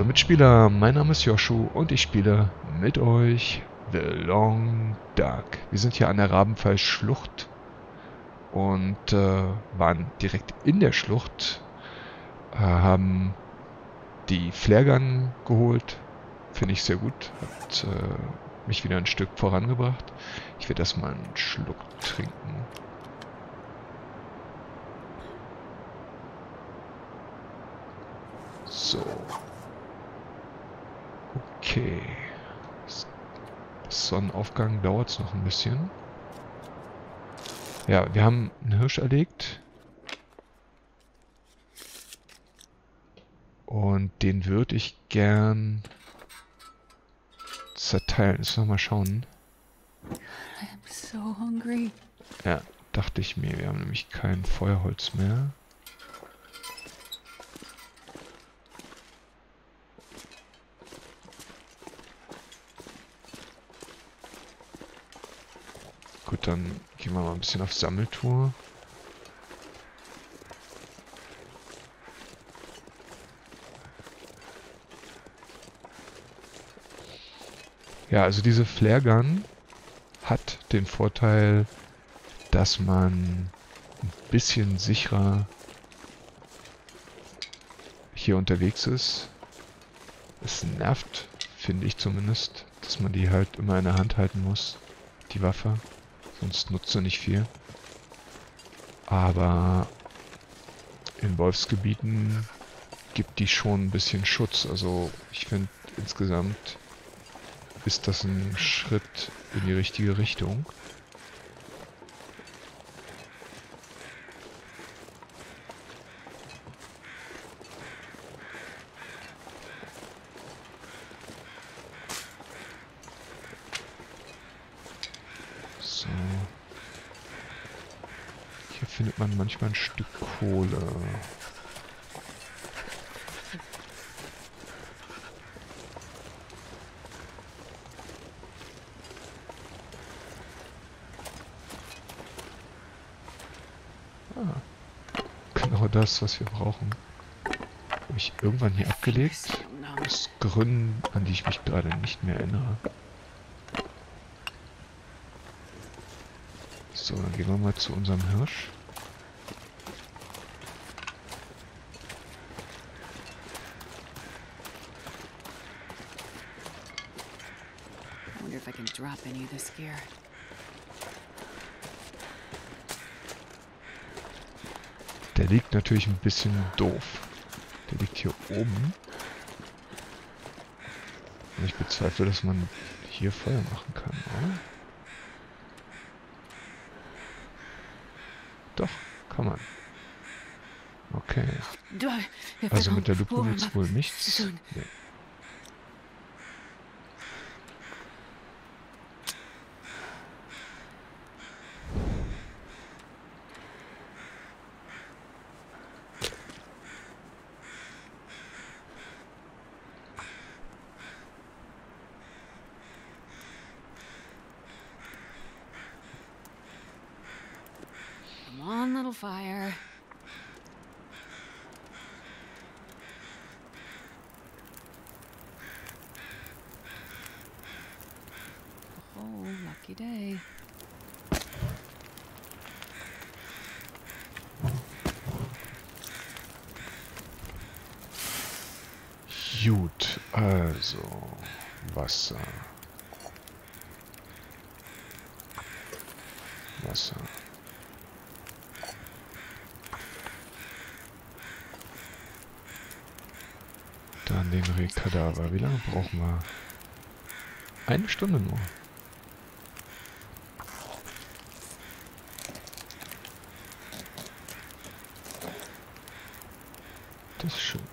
Mitspieler, mein Name ist Joshu und ich spiele mit euch The Long Dark. Wir sind hier an der Rabenfall-Schlucht und waren direkt in der Schlucht, haben die Flaregun geholt, finde ich sehr gut, hat mich wieder ein Stück vorangebracht. Ich werde erstmal einen Schluck trinken. So. Okay. Bis Sonnenaufgang dauert es noch ein bisschen. Ja, wir haben einen Hirsch erlegt. Und den würde ich gern zerteilen. Jetzt noch mal schauen. I'm so hungry. Ja, dachte ich mir. Wir haben nämlich kein Feuerholz mehr. Gut, dann gehen wir mal ein bisschen auf Sammeltour. Ja, also diese Flaregun hat den Vorteil, dass man ein bisschen sicherer hier unterwegs ist. Es nervt, finde ich zumindest, dass man die halt immer in der Hand halten muss, die Waffe. Sonst nutzt sie nicht viel. Aber in Wolfsgebieten gibt die schon ein bisschen Schutz. Also ich finde insgesamt ist das ein Schritt in die richtige Richtung. So. Hier findet man manchmal ein Stück Kohle. Ah, genau das, was wir brauchen. Habe ich irgendwann hier abgelegt? Aus Gründen, an die ich mich gerade nicht mehr erinnere. So, dann gehen wir mal zu unserem Hirsch. I wonder if I can drop any of this gear. Der liegt natürlich ein bisschen doof. Der liegt hier oben. Und ich bezweifle, dass man hier Feuer machen kann, oder? Doch, kann man. Okay. Also mit der Lupe wird es wohl nichts. Nee. Come on, little fire. Oh, lucky day. Gut, also Wasser. Wasser. Dann den Rehkadaver. Wie lange brauchen wir? 1 Stunde nur. Das ist schön.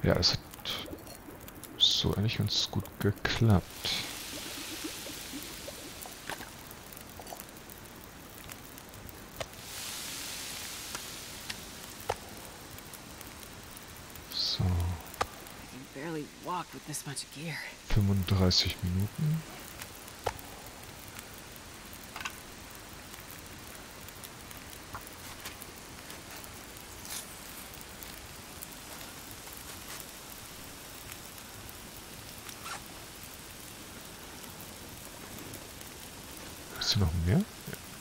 Ja, es hat so eigentlich ganz gut geklappt. So. I can barely walk with this much gear. 35 Minuten. Ist hier noch mehr? Ja.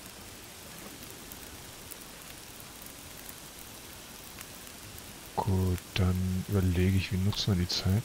Gut, dann überlege ich, wie nutzen wir die Zeit.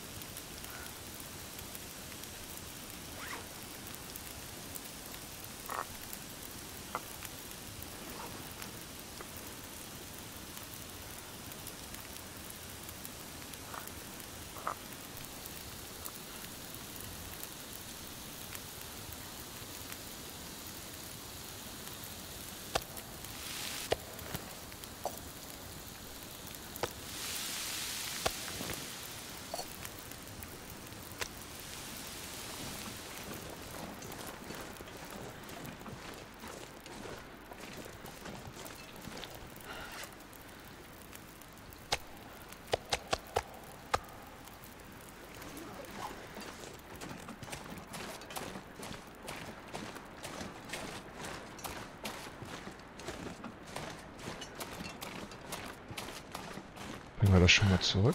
Bringen wir das schon mal zurück.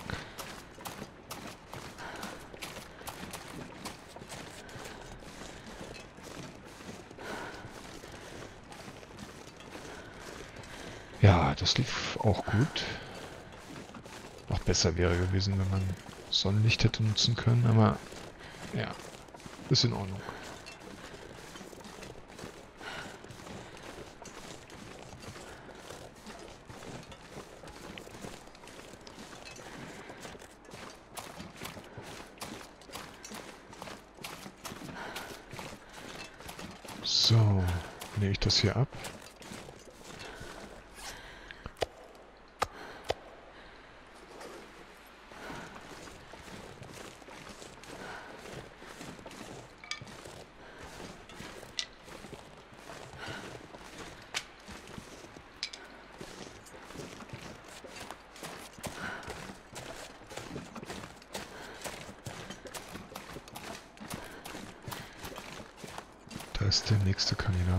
Ja, das lief auch gut. Noch besser wäre gewesen, wenn man Sonnenlicht hätte nutzen können, aber ja, ist in Ordnung. So, lege ich das hier ab. Da ist der nächste Kandidat.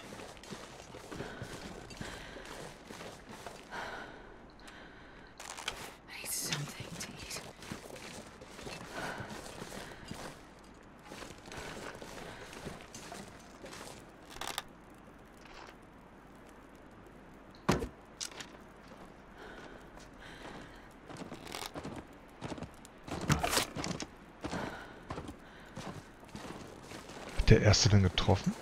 I need something to eat. Hat der erste dann getroffen?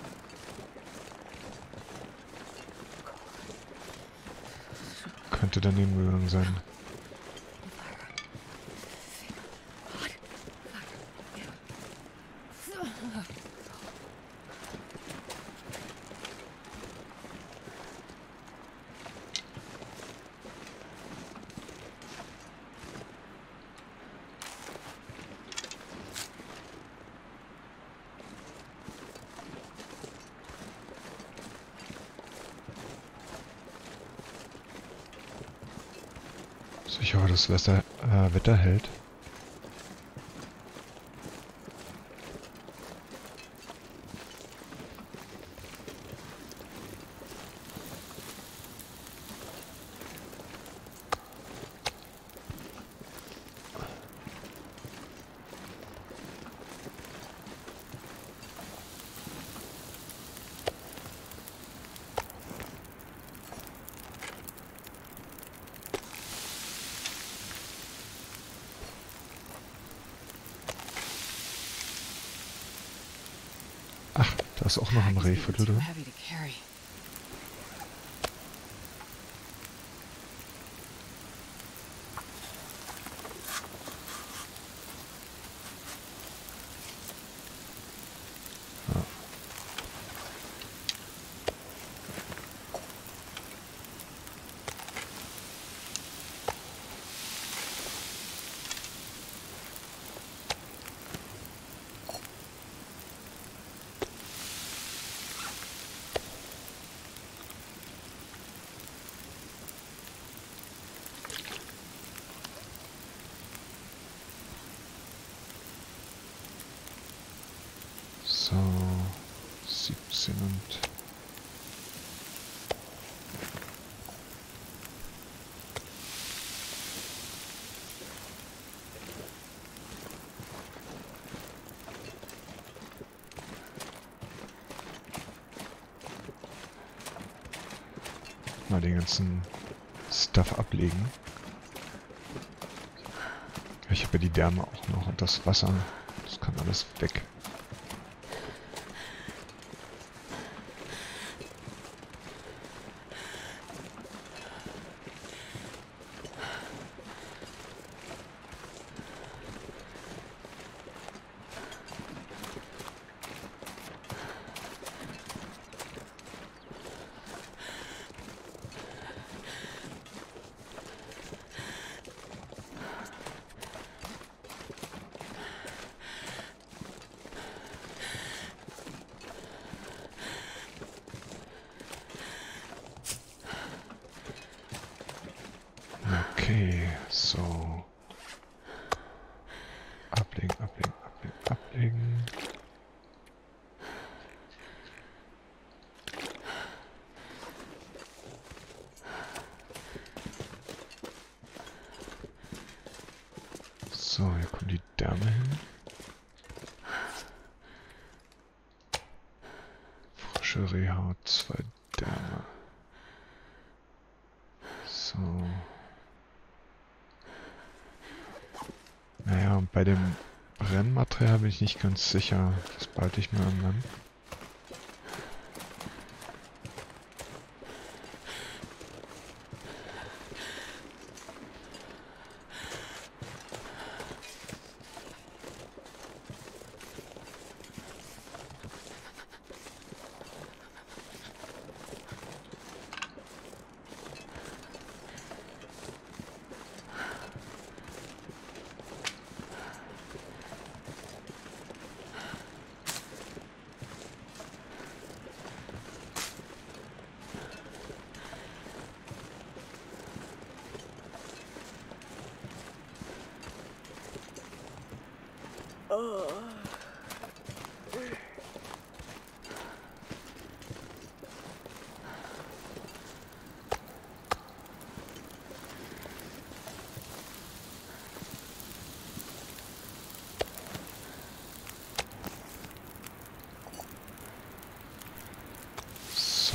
Könnte daneben gegangen sein. Ich hoffe, das Wetter hält. Ach, da ist auch noch ein Rehviertel Too drin. heavy to carry. bisschen und... mal den ganzen Stuff ablegen. Ich habe ja die Därme auch noch und das Wasser. Das kann alles weg. Okay, so. Ablegen, ablegen, ablegen, ablegen. So, hier kommen die Därme hin. Frische Rehhaut, 2 Därme. So. Naja, und bei dem Brennmaterial bin ich nicht ganz sicher. Das behalte ich mir an Land. So.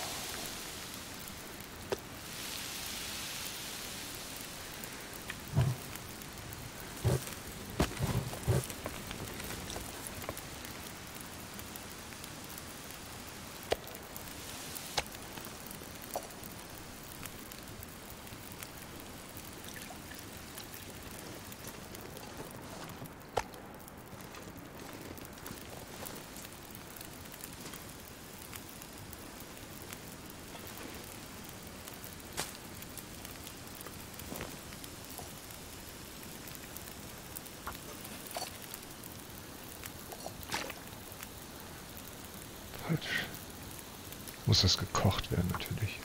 Falsch. Muss das gekocht werden, natürlich.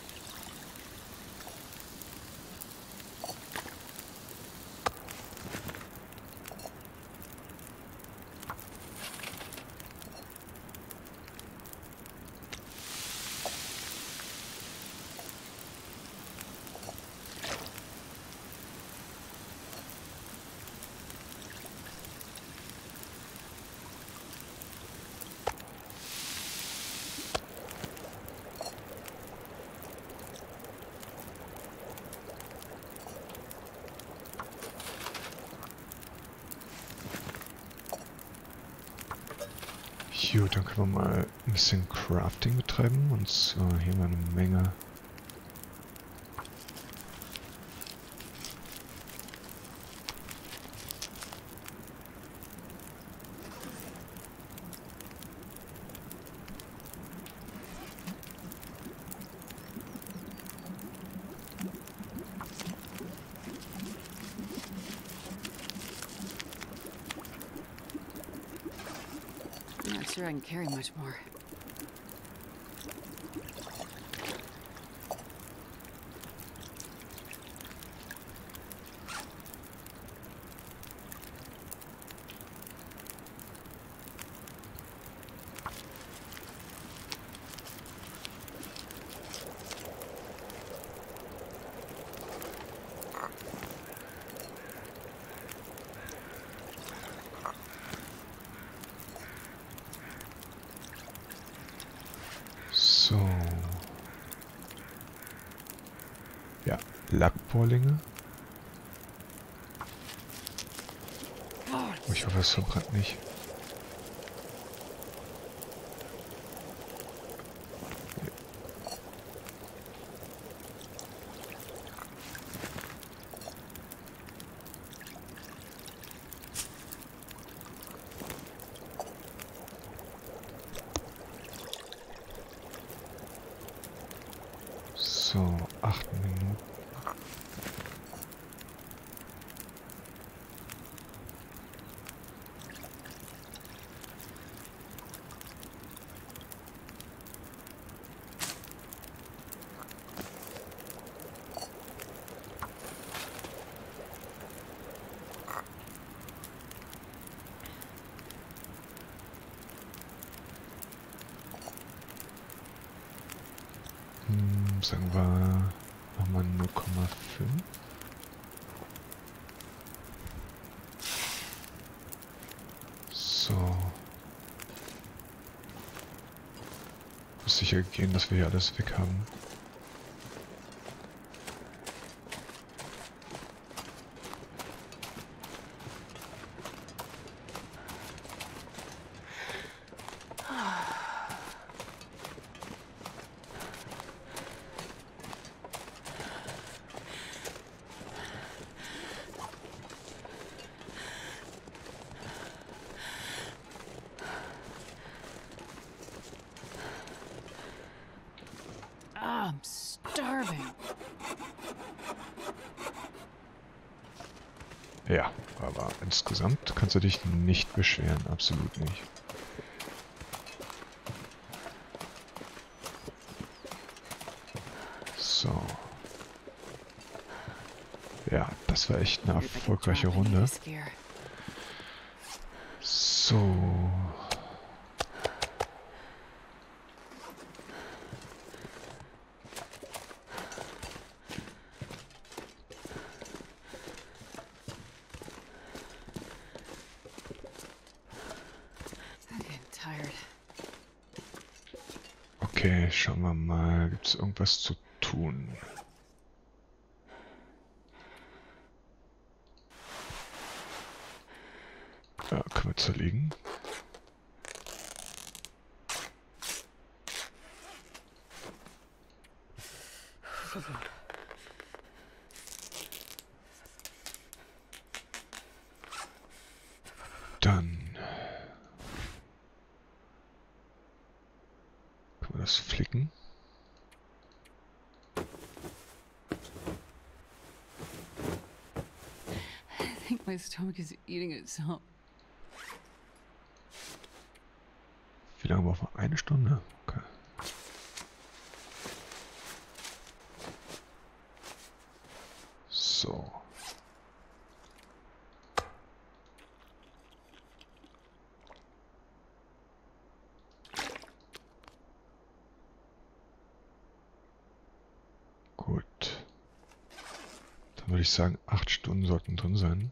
Gut, dann können wir mal ein bisschen Crafting betreiben. Und zwar hier mal eine Menge. Not sure I can carry much more. Ja, Lackbohrlinge. Oh, ich hoffe, es verbrennt nicht. So, 8 Minuten. Sagen wir nochmal 0,5. So. Muss sicher gehen, dass wir hier alles weg haben. I'm starving. Ja, aber insgesamt kannst du dich nicht beschweren. Absolut nicht. So. Ja, das war echt eine erfolgreiche Runde. So. Okay, schauen wir mal. Gibt es irgendwas zu tun? Ja, können wir zerlegen. Dann können wir das flicken. I think my stomach is eating itself. Wie lange brauchen wir? 1 Stunde? Okay. So. Gut. Dann würde ich sagen, 8 Stunden sollten drin sein.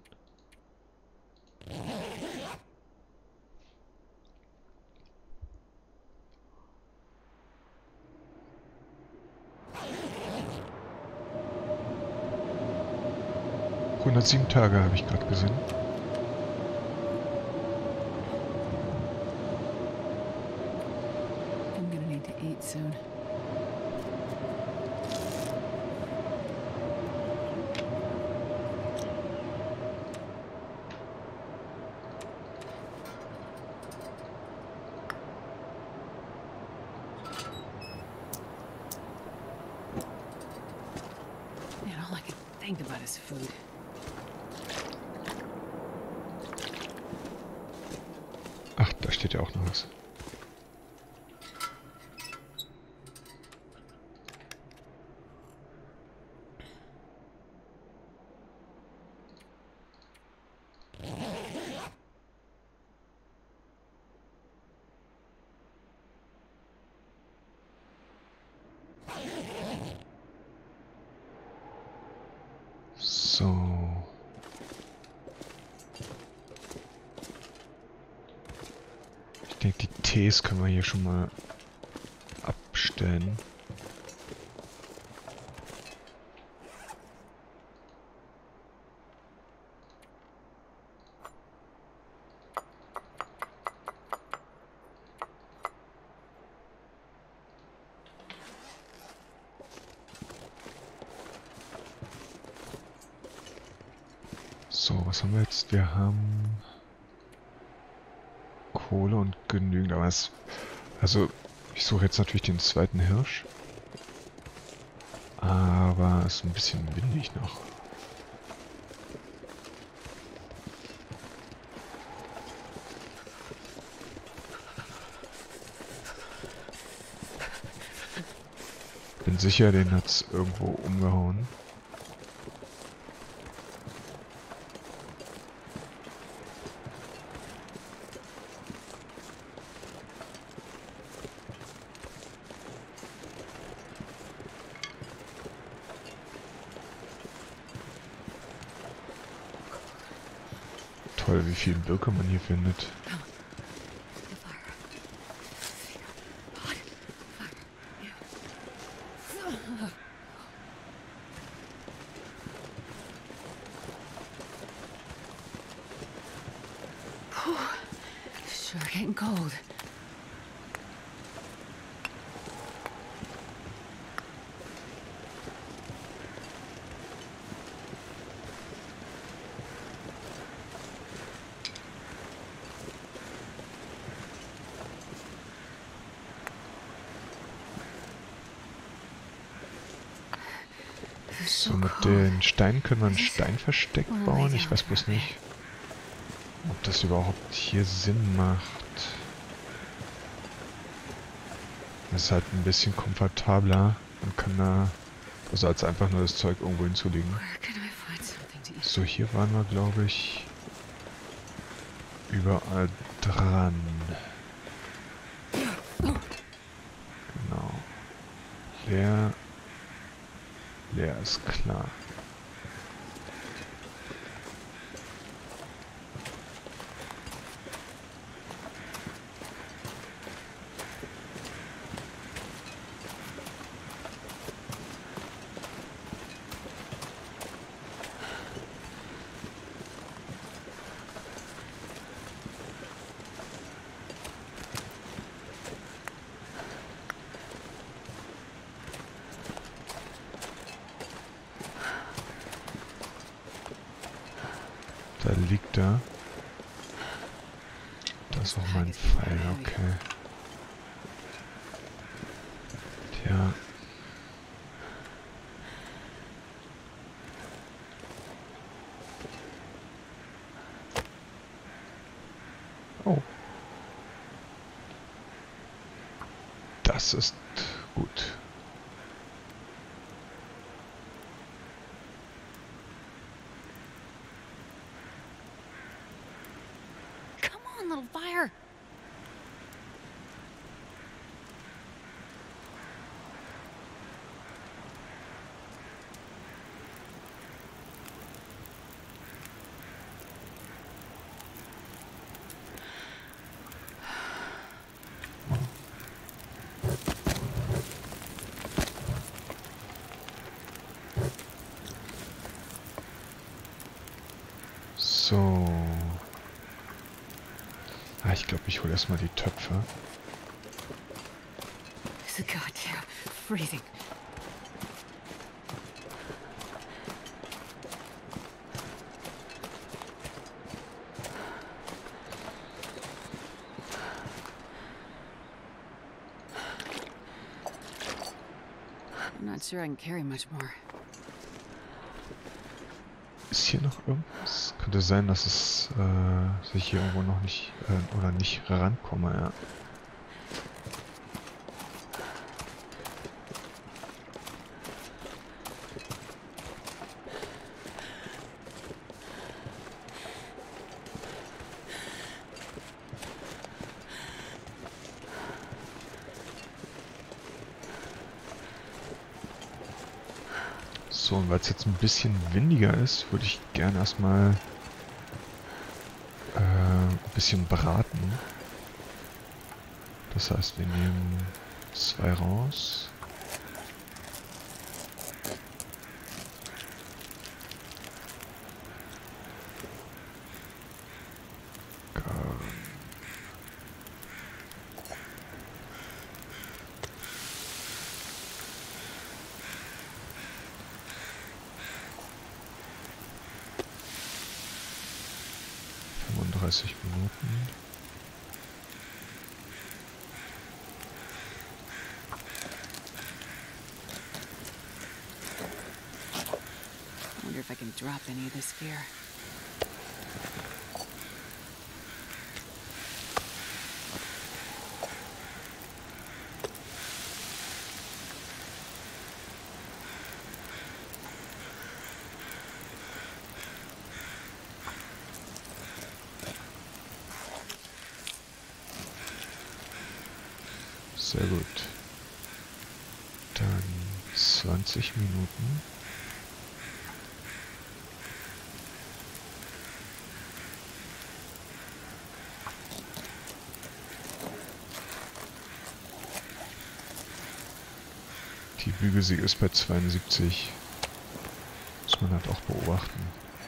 ...107 Tage habe ich gerade gesehen. I'm gonna need to eat soon. Man, all I can think about is food. Ach, da steht ja auch noch was. So. Ich denke, die Tees können wir hier schon mal abstellen. So, was haben wir jetzt? Wir haben Kohle und genügend, aber es... Also, ich suche jetzt natürlich den zweiten Hirsch. Aber es ist ein bisschen windig noch. Bin sicher, den hat's irgendwo umgehauen. Toll, wie viel Birke man hier findet. Sure getting cold. So, mit den Steinen können wir ein Steinversteck bauen. Ich weiß bloß nicht, ob das überhaupt hier Sinn macht. Das ist halt ein bisschen komfortabler. Man kann da, also als einfach nur das Zeug irgendwo hinzulegen. So, hier waren wir, glaube ich, überall dran. Genau. Leer ist klar. Da liegt er. Das ist auch mein Pfeil, okay. Tja. Oh. Das ist gut. Little fire. So. Ah, ich glaube, ich hole erstmal die Töpfe. It's a goddamn freezing. I'm not sure I can carry much more. Ist hier noch irgendwas? Könnte sein, dass es, dass ich hier irgendwo noch nicht, oder nicht rankomme, ja. So, und weil es jetzt ein bisschen windiger ist, würde ich gerne erstmal ein bisschen braten. Das heißt, wir nehmen 2 raus. 30 Minuten. I wonder if I can drop any of this fear. Sehr gut. Dann 20 Minuten. Die Bügelsieg ist bei 72. Muss man halt auch beobachten.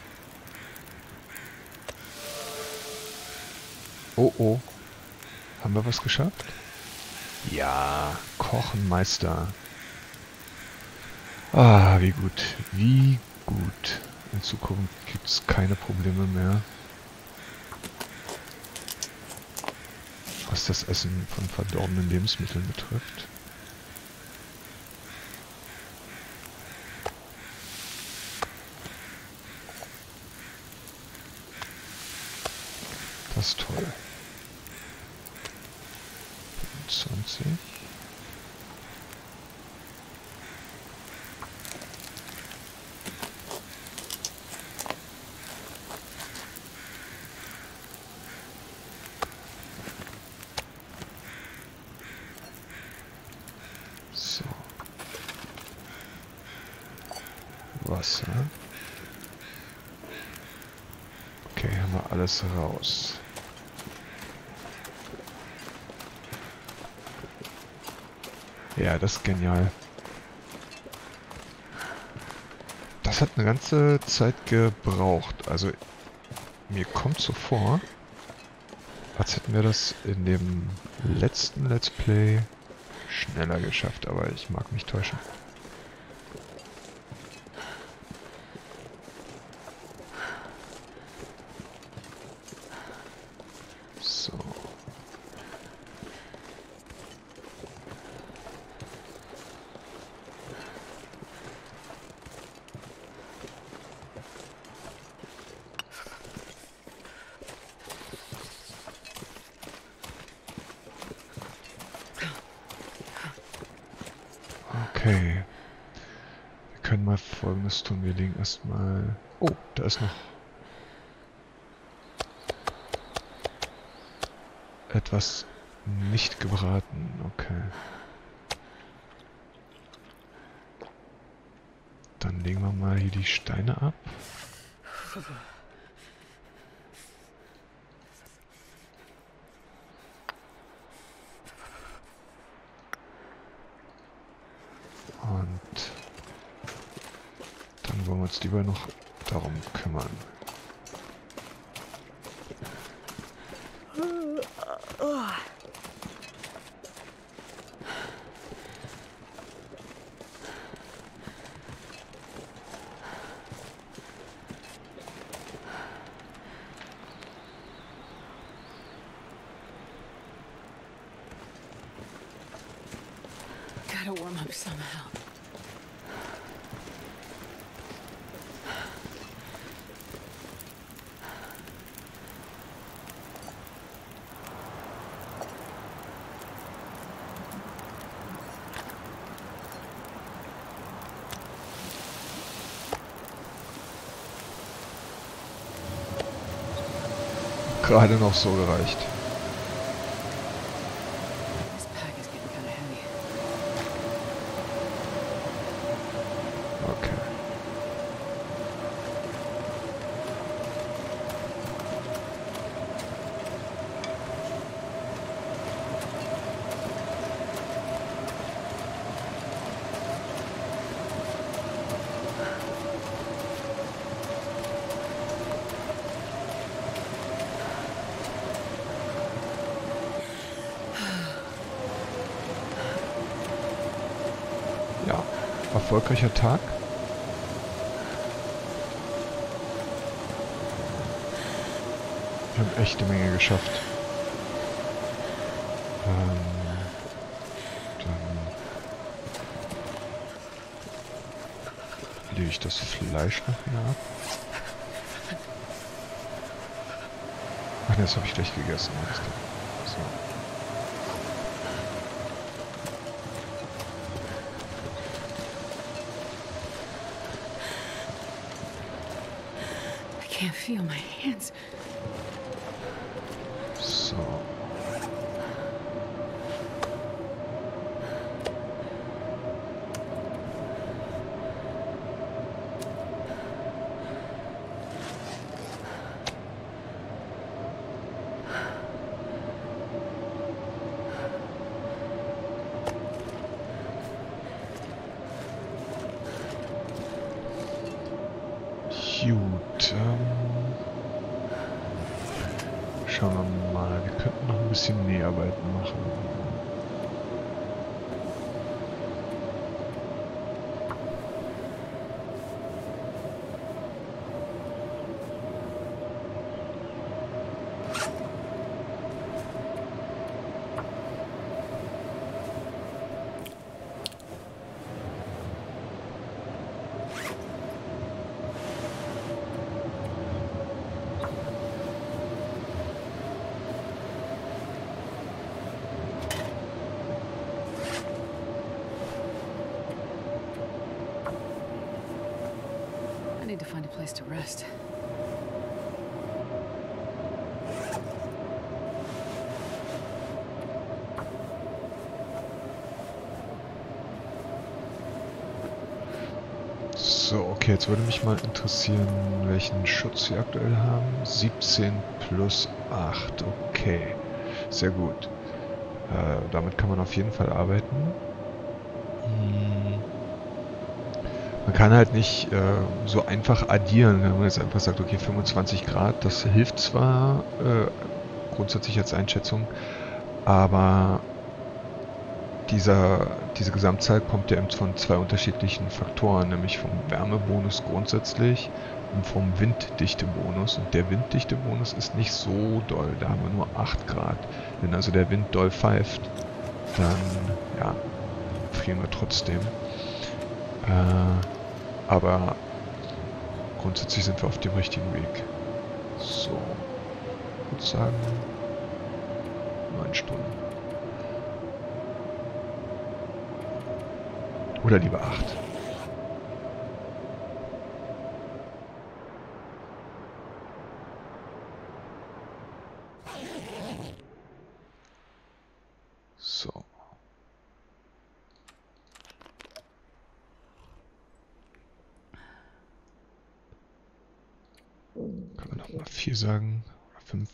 Oh oh. Haben wir was geschafft? Ja, Kochenmeister. Ah, wie gut. Wie gut. In Zukunft gibt es keine Probleme mehr, was das Essen von verdorbenen Lebensmitteln betrifft. Das ist toll. 25. So. Wasser. Okay, haben wir alles raus. Ja, das ist genial. Das hat eine ganze Zeit gebraucht. Also, mir kommt so vor, als hätten wir das in dem letzten Let's Play schneller geschafft. Aber ich mag mich täuschen. So. Okay. Wir können mal Folgendes tun. Wir legen erstmal... Oh, da ist noch etwas nicht gebraten. Okay. Dann legen wir mal hier die Steine ab. Und dann wollen wir uns lieber noch darum kümmern. Gotta warm up somehow. Gerade noch so gereicht. This pack is getting kind of heavy. Okay. Ja, erfolgreicher Tag. Wir haben echt eine Menge geschafft. Dann lege ich das Fleisch nachher ab. Ach ne, das habe ich gleich gegessen. So. I can't feel my hands. So. Gut, schauen wir mal. Wir könnten noch ein bisschen Näharbeiten machen. I need to find a place to rest. So, okay, jetzt würde mich mal interessieren, welchen Schutz wir aktuell haben. 17 plus 8, okay. Sehr gut. Damit kann man auf jeden Fall arbeiten. Man kann halt nicht so einfach addieren, wenn man jetzt einfach sagt, okay, 25 Grad, das hilft zwar grundsätzlich als Einschätzung, aber diese Gesamtzahl kommt ja eben von zwei unterschiedlichen Faktoren, nämlich vom Wärmebonus grundsätzlich und vom Winddichtebonus. Und der Winddichtebonus ist nicht so doll, da haben wir nur 8 Grad. Wenn also der Wind doll pfeift, dann ja, frieren wir trotzdem. Aber grundsätzlich sind wir auf dem richtigen Weg. So, ich würde sagen 9 Stunden. Oder lieber 8. So. Kann man noch mal 4 sagen? Oder 5?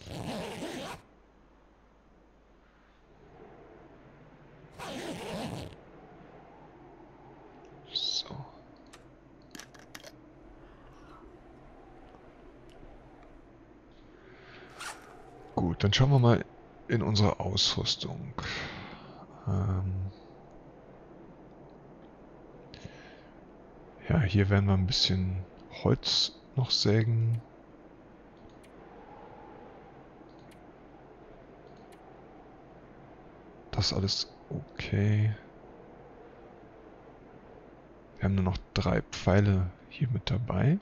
So. Gut, dann schauen wir mal in unsere Ausrüstung. Ja, hier werden wir ein bisschen Holz noch sägen. Das ist alles okay. Wir haben nur noch 3 Pfeile hier mit dabei.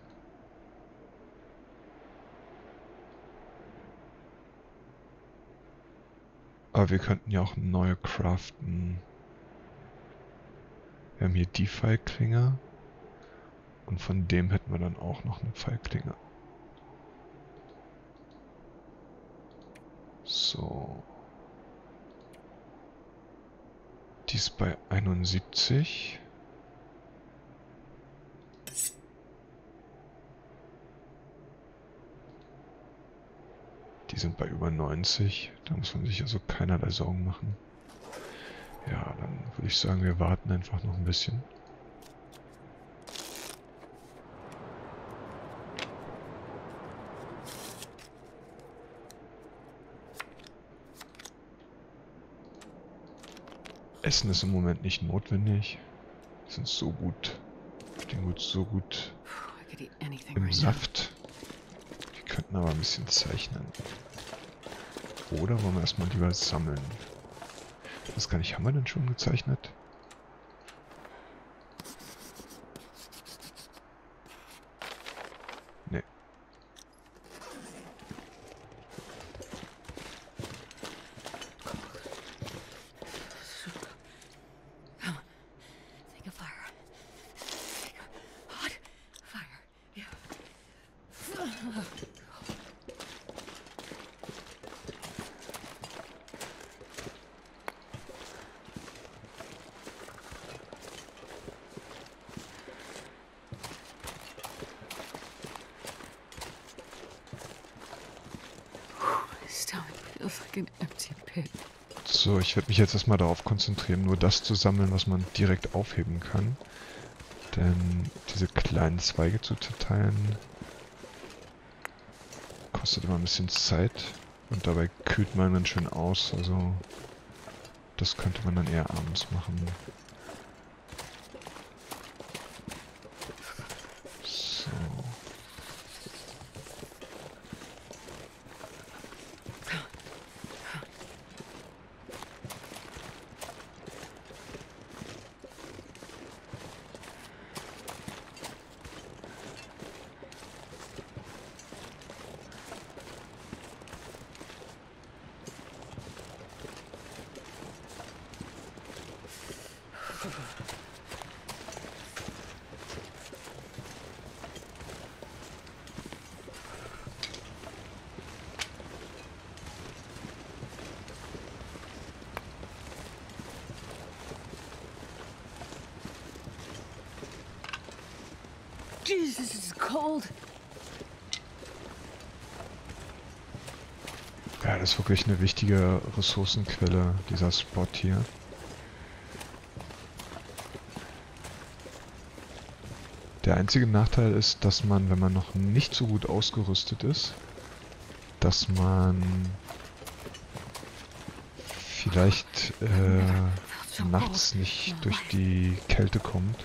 Aber wir könnten ja auch neue craften. Wir haben hier die Pfeilklinge. Und von dem hätten wir dann auch noch eine Pfeilklinge. So. Die ist bei 71. Die sind bei über 90. Da muss man sich also keinerlei Sorgen machen. Ja, dann würde ich sagen, wir warten einfach noch ein bisschen. Essen ist im Moment nicht notwendig. Die sind so gut. Stehen so gut I could eat anything im right now. Saft. Wir könnten aber ein bisschen zeichnen. Oder wollen wir erstmal lieber sammeln? Ich weiß gar nicht, haben wir denn schon gezeichnet? Nee. Think of fire. Think of hot fire. Yeah. My stomach feels like an empty pit. So, ich werde mich jetzt erstmal darauf konzentrieren, nur das zu sammeln, was man direkt aufheben kann. Denn diese kleinen Zweige zu zerteilen, kostet immer ein bisschen Zeit. Und dabei kühlt man ganz schön aus, also das könnte man dann eher abends machen. So. Jesus, this is cold. Ja, das ist wirklich eine wichtige Ressourcenquelle, dieser Spot hier. Der einzige Nachteil ist, dass man, wenn man noch nicht so gut ausgerüstet ist, dass man vielleicht nachts nicht durch die Kälte kommt.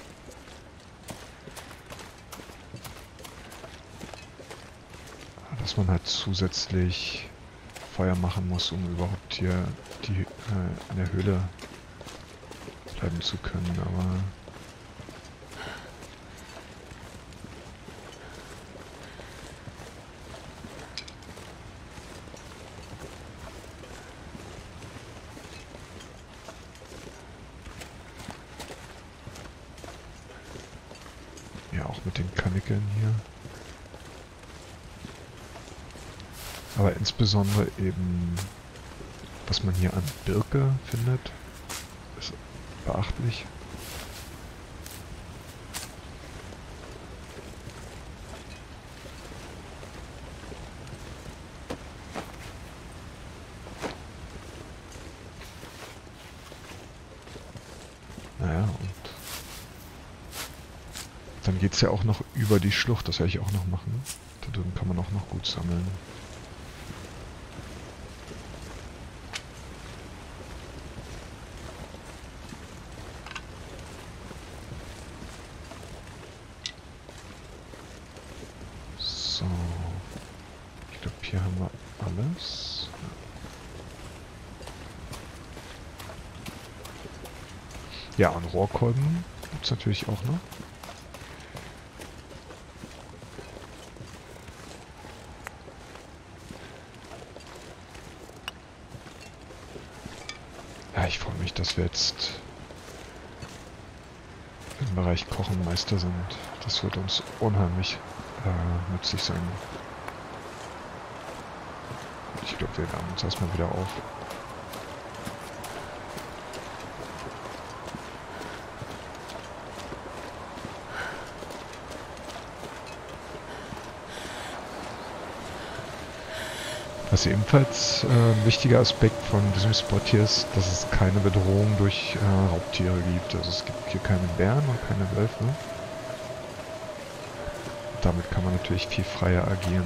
Dass man halt zusätzlich Feuer machen muss, um überhaupt hier in der Höhle bleiben zu können, aber ja, auch mit den Kanickeln hier. Aber insbesondere eben, was man hier an Birke findet, ist beachtlich. Naja, und dann geht es ja auch noch über die Schlucht, das werde ich auch noch machen. Da drüben kann man auch noch gut sammeln. So, ich glaube, hier haben wir alles. Ja, und Rohrkolben gibt es natürlich auch noch. Ja, ich freue mich, dass wir jetzt im Bereich Kochen Meister sind. Das wird uns unheimlich nützlich sein. Ich glaube, wir wärmen uns erstmal wieder auf. Was ebenfalls ein wichtiger Aspekt von diesem Spot hier ist, dass es keine Bedrohung durch Raubtiere gibt. Also es gibt hier keine Bären und keine Wölfe. Damit kann man natürlich viel freier agieren.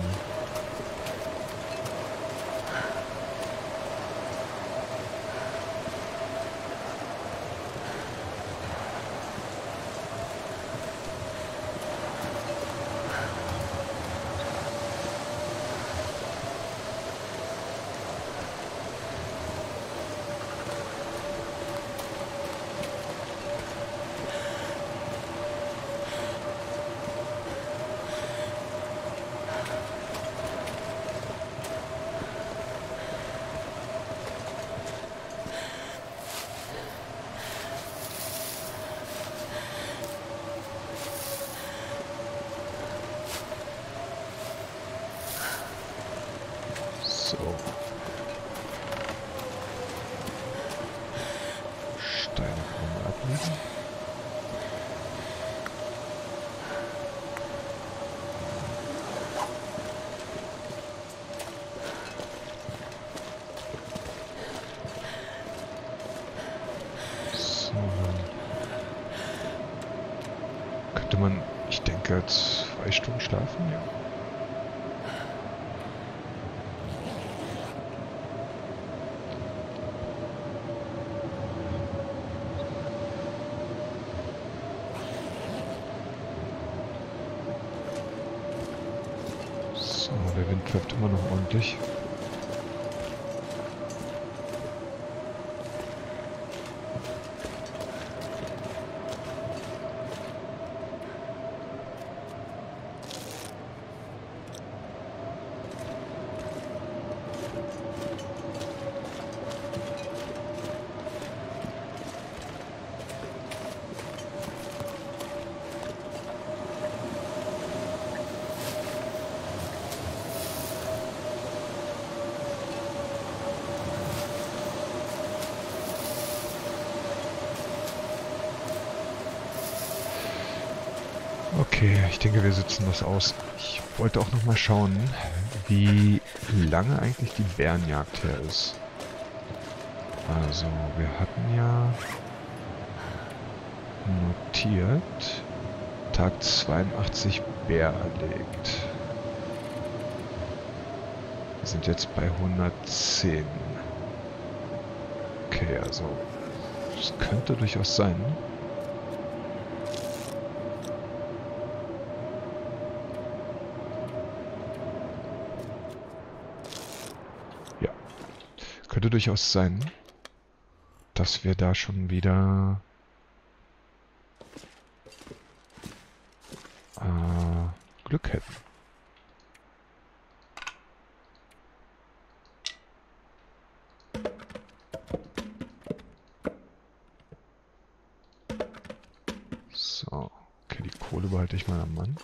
So. Steine kann man ablegen. So. Könnte man, ich denke, 2 Stunden schlafen? Ja. So, der Wind läuft immer noch ordentlich. Okay, ich denke, wir sitzen das aus. Ich wollte auch noch mal schauen, wie lange eigentlich die Bärenjagd her ist. Also, wir hatten ja notiert, Tag 82 Bär erlegt. Wir sind jetzt bei 110. Okay, also, das könnte durchaus sein. Könnte durchaus sein, dass wir da schon wieder Glück hätten. So, okay, die Kohle behalte ich mal am Mann.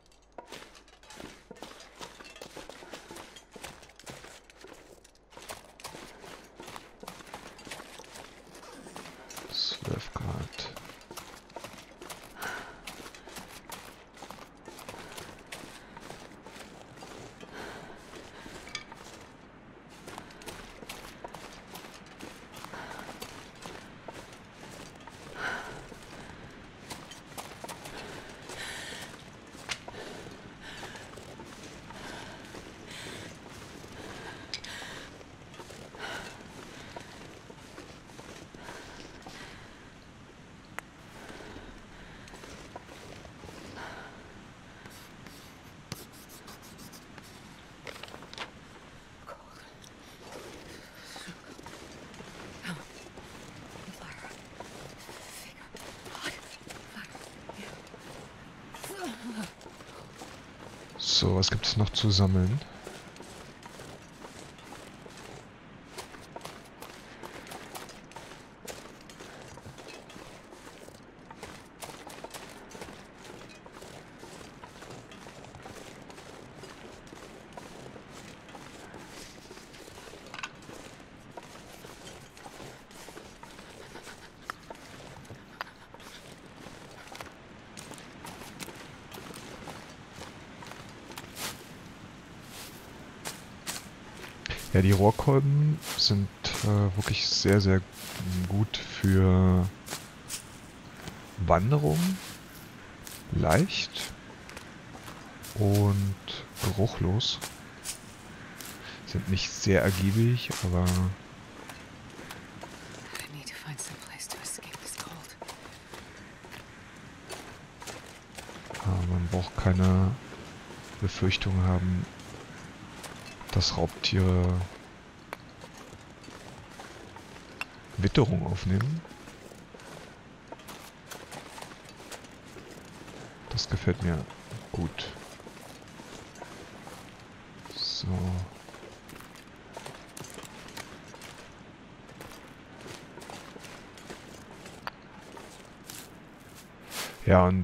So, was gibt es noch zu sammeln? Ja, die Rohrkolben sind wirklich sehr, sehr gut für Wanderung, leicht und geruchlos. Sind nicht sehr ergiebig, aber man braucht keine Befürchtung haben, dass Raubtiere Witterung aufnehmen. Das gefällt mir gut. So. Ja, und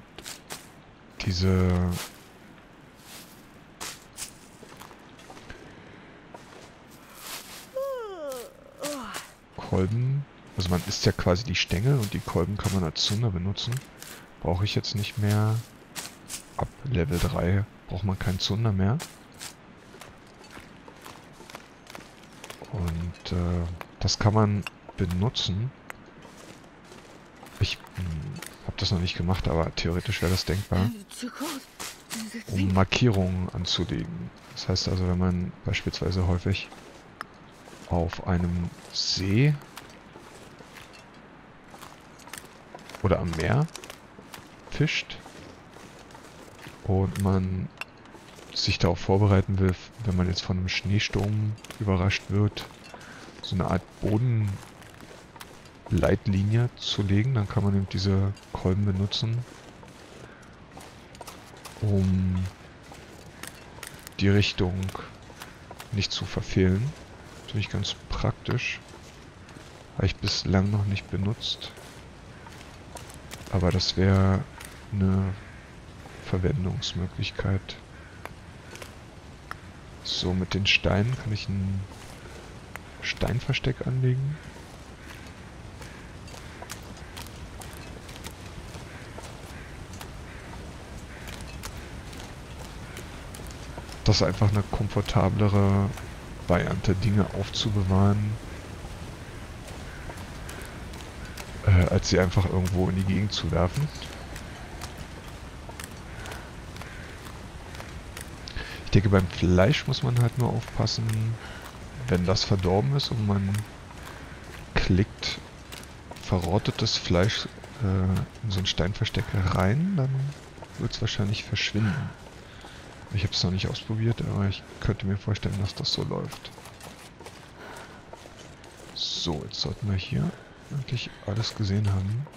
Kolben, also man isst ja quasi die Stängel und die Kolben kann man als Zunder benutzen. Brauche ich jetzt nicht mehr. Ab Level 3 braucht man keinen Zunder mehr. Und das kann man benutzen. Ich habe das noch nicht gemacht, aber theoretisch wäre das denkbar, Too cold. um Markierungen anzulegen. Das heißt also, wenn man beispielsweise häufig auf einem See oder am Meer fischt und man sich darauf vorbereiten will, wenn man jetzt von einem Schneesturm überrascht wird, so eine Art Bodenleitlinie zu legen, dann kann man eben diese Kolben benutzen, um die Richtung nicht zu verfehlen. Finde ich ganz praktisch. Habe ich bislang noch nicht benutzt. Aber das wäre eine Verwendungsmöglichkeit. So, mit den Steinen kann ich ein Steinversteck anlegen. Das ist einfach eine komfortablere Variante, Dinge aufzubewahren, als sie einfach irgendwo in die Gegend zu werfen. Ich denke, beim Fleisch muss man halt nur aufpassen, wenn das verdorben ist und man klickt verrottetes Fleisch in so ein Steinversteck rein, dann wird es wahrscheinlich verschwinden. Ich habe es noch nicht ausprobiert, aber ich könnte mir vorstellen, dass das so läuft. So, jetzt sollten wir hier eigentlich alles gesehen haben.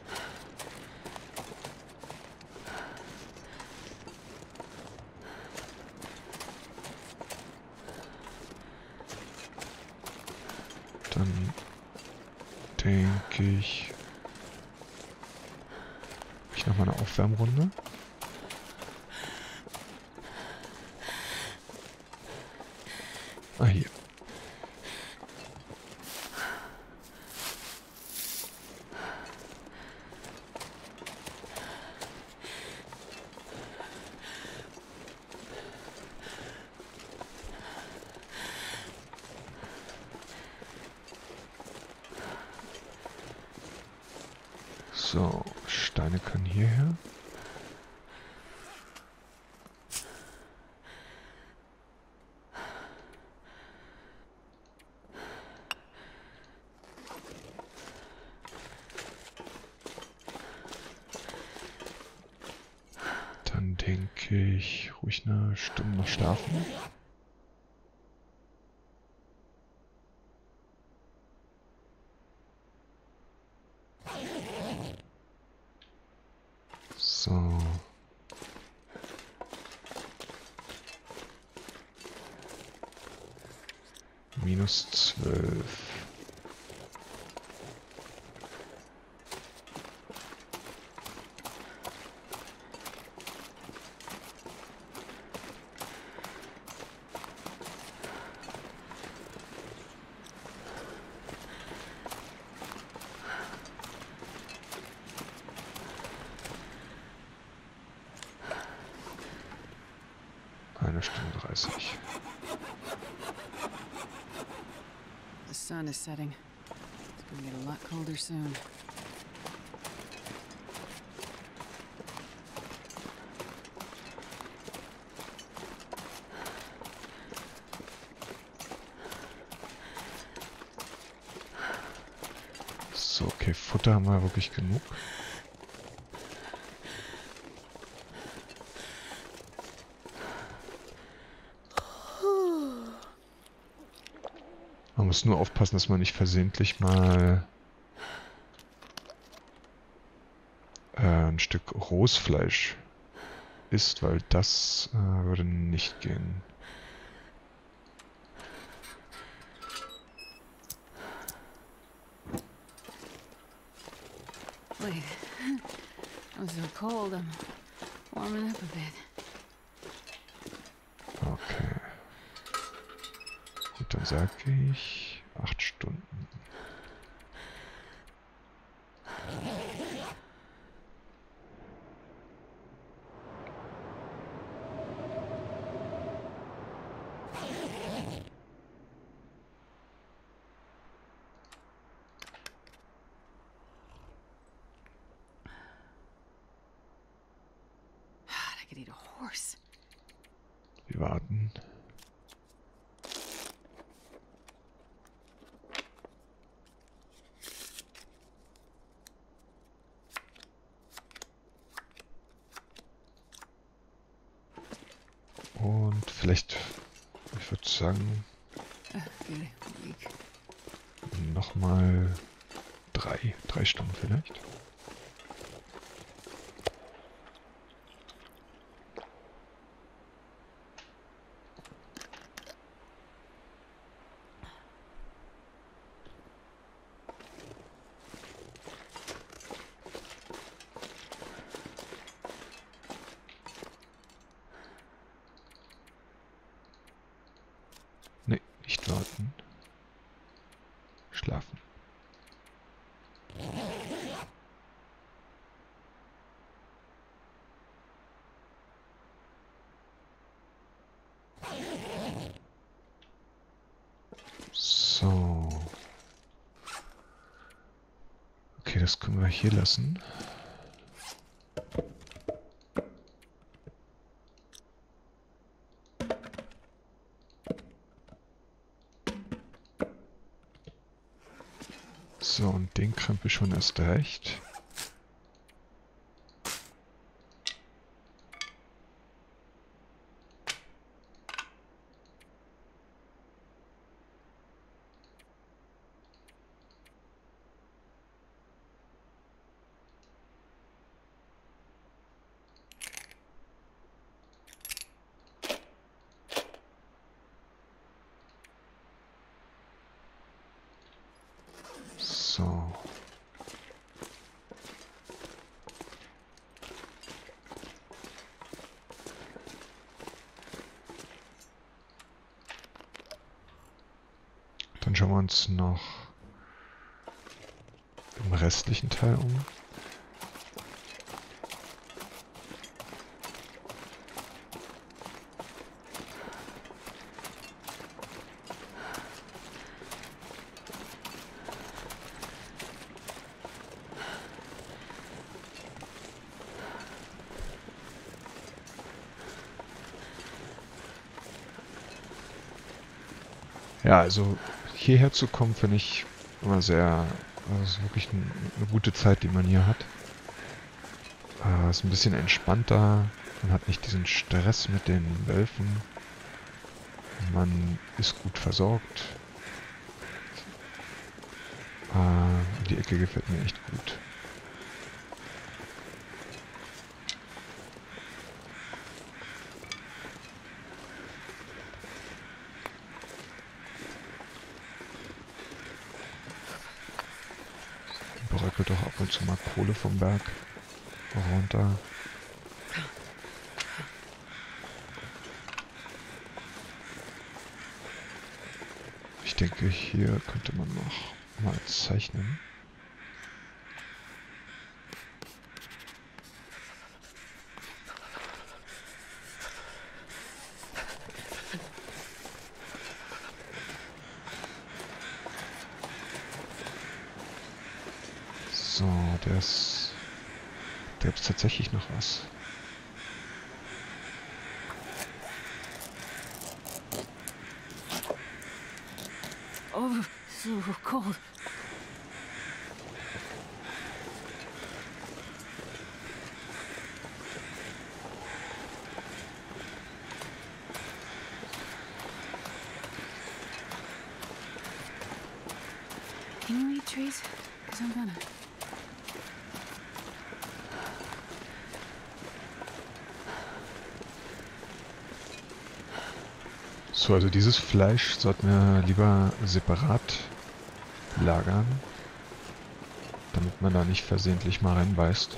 Dann denke ich nochmal eine Aufwärmrunde. Ah, hier. So, Steine können hierher. Dann denke ich, ruhig eine Stunde noch schlafen. So. -12. Eine Stunde 30. The sun is setting. It's gonna get a lot colder soon. So, okay, Futter haben wir wirklich genug. Man muss nur aufpassen, dass man nicht versehentlich mal ein Stück rohes Fleisch isst, weil das würde nicht gehen. Wait. I'm so cold. I'm warming up a bit. Okay. Und dann sage ich 8 Stunden. could eat a horse. Wir warten. Und vielleicht, ich würde sagen, Good week. nochmal 3 Stunden vielleicht. Nee, nicht warten. Schlafen. So. Okay, das können wir hier lassen. So, und den Krempel schon erst recht. So. Dann schauen wir uns noch im restlichen Teil um. Ja, also hierher zu kommen, finde ich immer sehr, also es ist wirklich eine gute Zeit, die man hier hat. Ist ein bisschen entspannter, man hat nicht diesen Stress mit den Wölfen, man ist gut versorgt. Die Ecke gefällt mir echt gut. Bröckelt doch ab und zu mal Kohle vom Berg runter. Ich denke, hier könnte man noch mal zeichnen. So, da gibt's tatsächlich noch was. Oh, so cold. Can you eat trees? Because I'm gonna. So, also dieses Fleisch sollten wir lieber separat lagern, damit man da nicht versehentlich mal reinbeißt.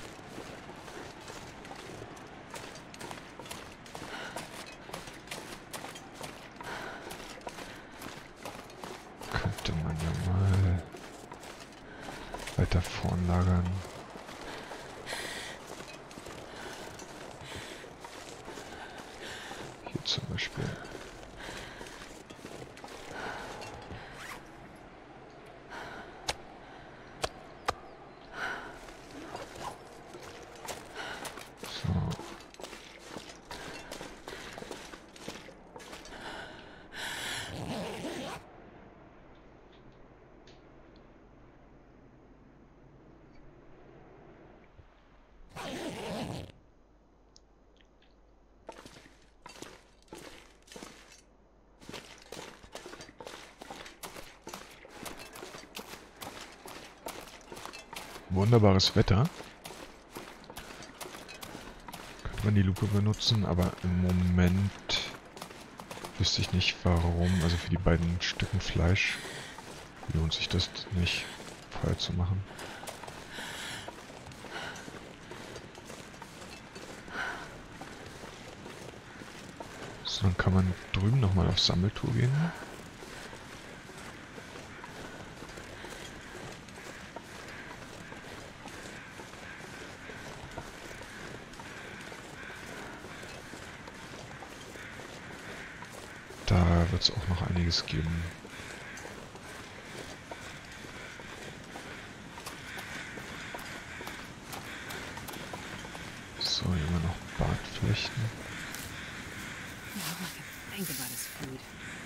Könnte man ja mal weiter vorn lagern. Hier zum Beispiel. wunderbares Wetter. Könnte man die Lupe benutzen, aber im Moment wüsste ich nicht warum. Also für die beiden Stücken Fleisch lohnt sich das nicht, Feuer zu machen. So, dann kann man drüben nochmal auf Sammeltour gehen. Da wird es auch noch einiges geben. So, hier immer noch Bartflechten. Now I can think about his food.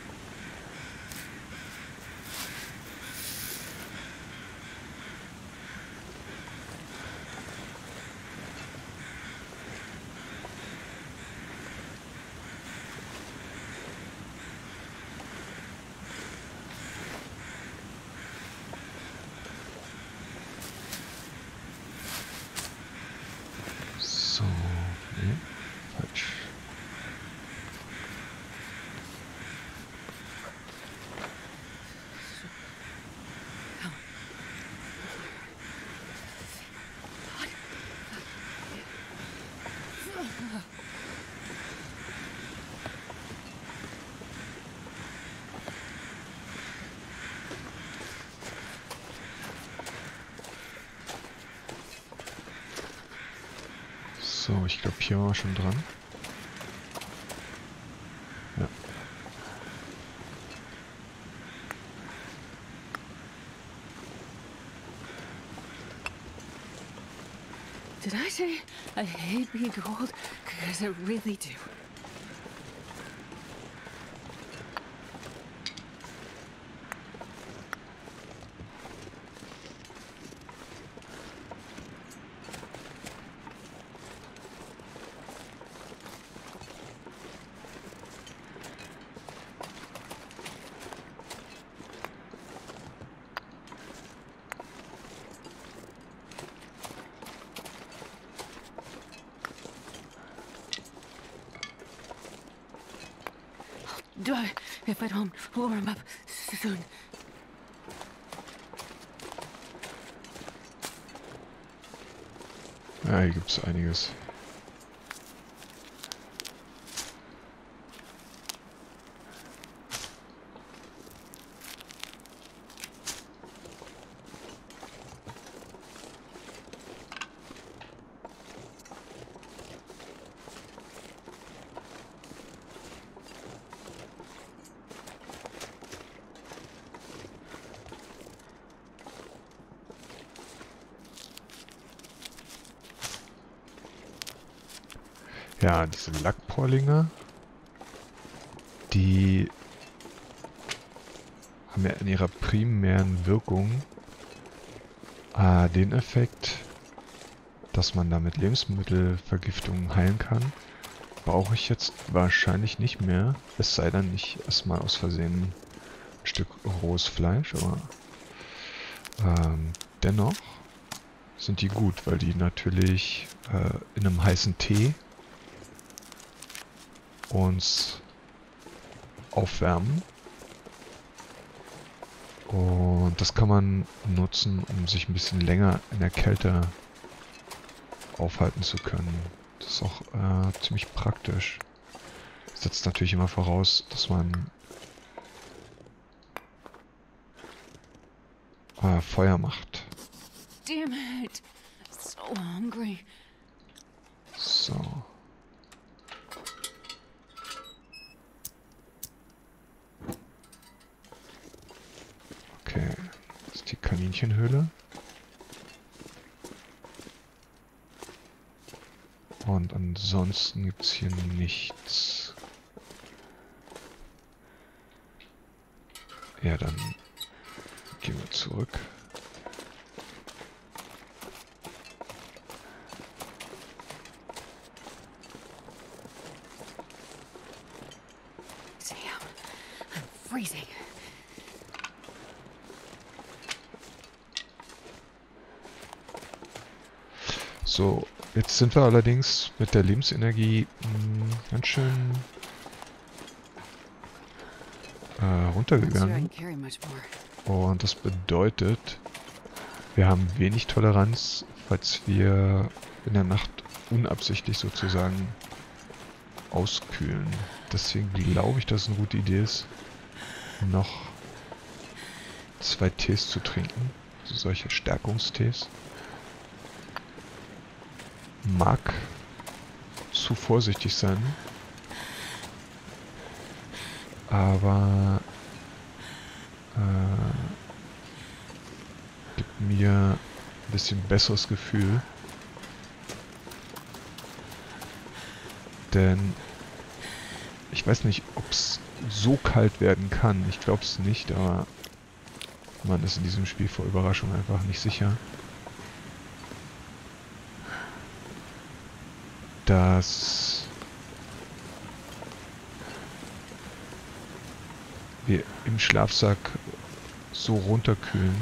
So, nee, falsch. So, ich glaube, hier waren wir schon dran. Ja. Did I say I hate being cold? Because I really do. Die if I don't lure him up soon. Ja, hier gibt es einiges. Ja, diese Lackporlinge, die haben ja in ihrer primären Wirkung den Effekt, dass man damit Lebensmittelvergiftungen heilen kann. Brauche ich jetzt wahrscheinlich nicht mehr, es sei denn, ich esse mal aus Versehen ein Stück rohes Fleisch, aber dennoch sind die gut, weil die natürlich in einem heißen Tee uns aufwärmen. Und das kann man nutzen, um sich ein bisschen länger in der Kälte aufhalten zu können. Das ist auch ziemlich praktisch. Setzt natürlich immer voraus, dass man Feuer macht. Damn it. So hungry. So. Okay, das ist die Kaninchenhöhle. Und ansonsten gibt es hier nichts. Ja, dann gehen wir zurück. Damn. I'm freezing. So, jetzt sind wir allerdings mit der Lebensenergie ganz schön Not sure I runtergegangen. can carry much more. Und das bedeutet, wir haben wenig Toleranz, falls wir in der Nacht unabsichtlich sozusagen auskühlen. Deswegen glaube ich, dass es eine gute Idee ist, noch 2 Tees zu trinken. Also solche Stärkungstees. Mag zu vorsichtig sein. Aber gibt mir ein bisschen besseres Gefühl. Denn ich weiß nicht, ob es so kalt werden kann. Ich glaube es nicht, aber man ist in diesem Spiel vor Überraschung einfach nicht sicher. Dass wir im Schlafsack so runterkühlen.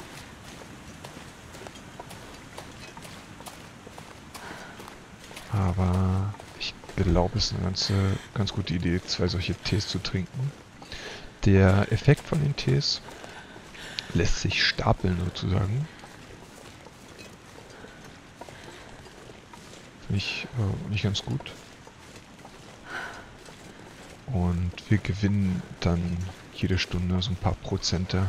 Aber ich glaube, es ist eine ganz gute Idee, 2 solche Tees zu trinken. Der Effekt von den Tees lässt sich stapeln sozusagen. Finde ich nicht ganz gut. Und wir gewinnen dann jede Stunde so ein paar Prozente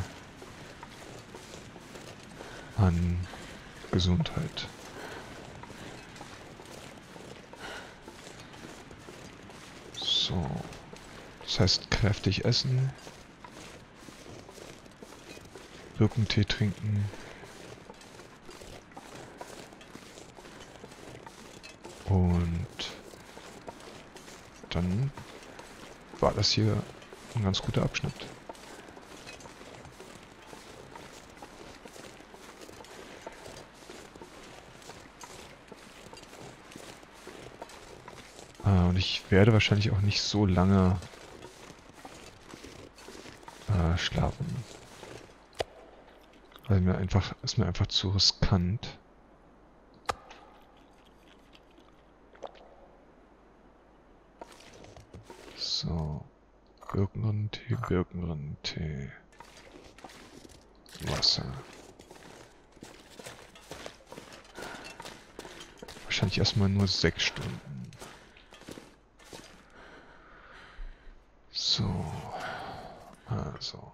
an Gesundheit. So. Das heißt, kräftig essen. Birkentee trinken. Und dann war das hier ein ganz guter Abschnitt. Und ich werde wahrscheinlich auch nicht so lange schlafen. Weil ist mir einfach zu riskant. So. Birkenrindentee, Birkenrindentee. Wasser. Wahrscheinlich erstmal nur 6 Stunden. So. Also.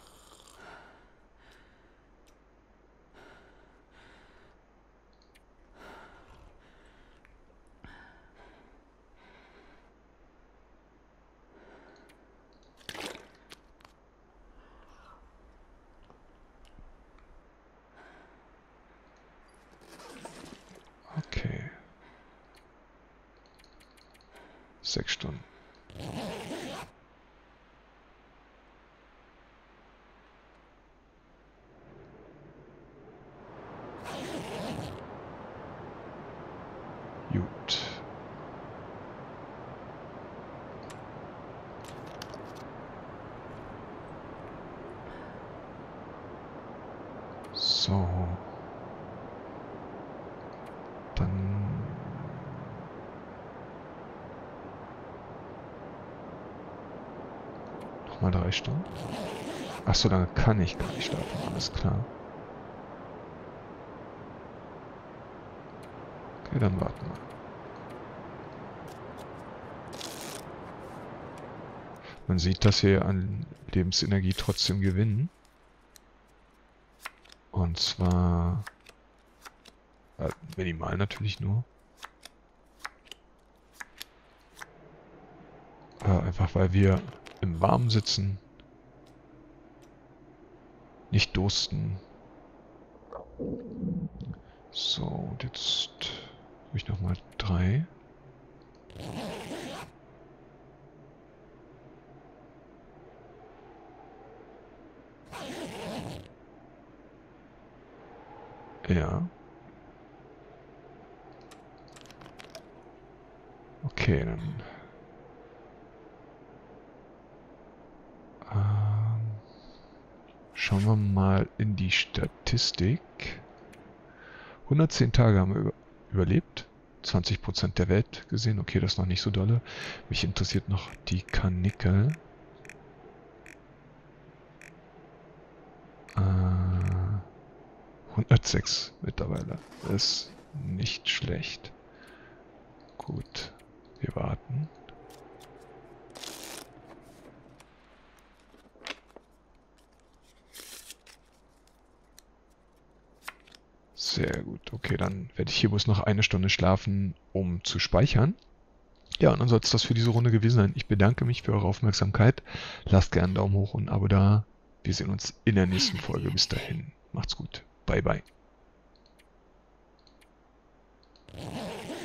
Okay. 6 Stunden. Gut. So. Dann nochmal 3 Stunden. Ach so, lange kann ich gar nicht schlafen, alles klar. Okay, dann warten wir. Man sieht, dass wir an Lebensenergie trotzdem gewinnen. Und zwar minimal natürlich nur. Einfach weil wir im Warmen sitzen. Nicht dursten. So, und jetzt habe ich nochmal 3. Ja. Okay, dann schauen wir mal in die Statistik. 110 Tage haben wir überlebt. 20% der Welt gesehen. Okay, das ist noch nicht so dolle. Mich interessiert noch die Karnickel. 106 mittlerweile. Das ist nicht schlecht. Gut, wir warten. Sehr gut. Okay, dann werde ich hier bloß noch 1 Stunde schlafen, um zu speichern. Ja, und dann soll es das für diese Runde gewesen sein. Ich bedanke mich für eure Aufmerksamkeit. Lasst gerne einen Daumen hoch und ein Abo da. Wir sehen uns in der nächsten Folge. Bis dahin. Macht's gut. Bye, bye.